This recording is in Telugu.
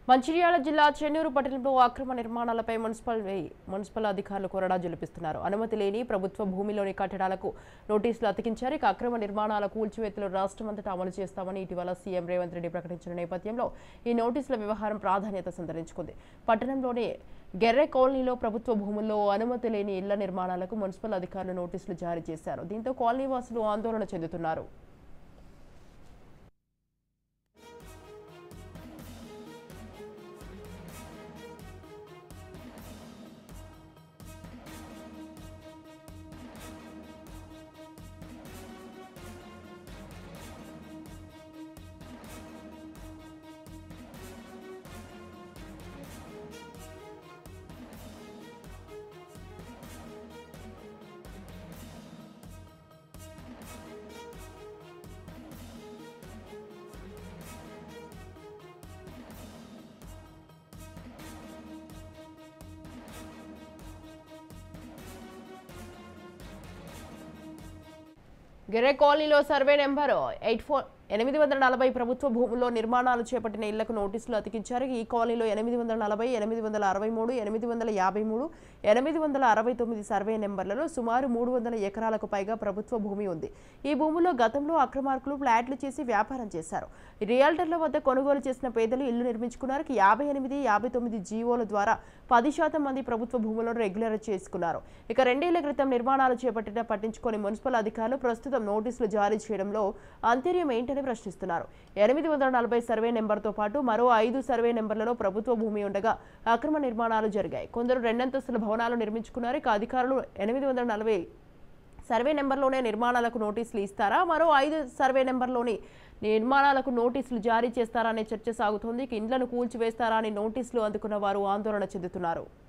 మంచిర్యాల జిల్లా చెన్నూరు పట్టణంలో అక్రమ నిర్మాణాలపై మున్సిపల్ అధికారులు కొరడా జలిపిస్తున్నారు. అనుమతి లేని ప్రభుత్వ భూమిలోని కట్టడాలకు నోటీసులు అతికించారు. ఇక అక్రమ నిర్మాణాల కూల్చివేతలు రాష్ట్రమంతటా అమలు చేస్తామని ఇటీవల సీఎం రేవంత్ రెడ్డి ప్రకటించిన నేపథ్యంలో ఈ నోటీసుల వ్యవహారం ప్రాధాన్యత సంతరించుకుంది. పట్టణంలోని గెర్రె కాలనీలో ప్రభుత్వ భూముల్లో అనుమతి లేని ఇళ్ల నిర్మాణాలకు మున్సిపల్ అధికారులు నోటీసులు జారీ చేశారు. దీంతో కాలనీ వాసులు ఆందోళన చెందుతున్నారు. గెర్రె కాలనీలో సర్వే నెంబర్ 840 ప్రభుత్వ భూముల్లో నిర్మాణాలు చేపట్టిన ఇళ్లకు నోటీసులు అతికించారు. ఈ కాలనీలో 840, 863, 853, 869 సర్వే నెంబర్లలో సుమారు 300 ఎకరాలకు పైగా ప్రభుత్వ భూమి ఉంది. ఈ భూముల్లో గతంలో అక్రమార్కులు ఫ్లాట్లు చేసి వ్యాపారం చేశారు. రియల్టర్ల వద్ద కొనుగోలు చేసిన పేదలు ఇల్లు నిర్మించుకున్నారు. 58, 59 జీవోల ద్వారా 10% మంది ప్రభుత్వ భూములను రెగ్యులర్ చేసుకున్నారు. ఇక 2 ఏళ్ల క్రితం నిర్మాణాలు చేపట్టిన పట్టించుకొని మున్సిపల్ అధికారులు ప్రస్తుతం నోటీసులు జారీ చేయడంలో అంతర్యం ఏంటని ప్రశ్నిస్తున్నారు. 840 సర్వే నెంబర్తో పాటు మరో 5 సర్వే నెంబర్లలో ప్రభుత్వ భూమి ఉండగా అక్రమ నిర్మాణాలు జరిగాయి. కొందరు 2 అంతస్తుల భవనాలు నిర్మించుకున్నారు. ఇక అధికారులు 840 సర్వే నెంబర్లోనే నిర్మాణాలకు నోటీసులు ఇస్తారా, మరో 5 సర్వే నెంబర్లోని నిర్మాణాలకు నోటీసులు జారీ చేస్తారా అనే చర్చ సాగుతోంది. ఇండ్లను కూల్చివేస్తారా అని నోటీసులు అందుకున్న వారు ఆందోళన చెందుతున్నారు.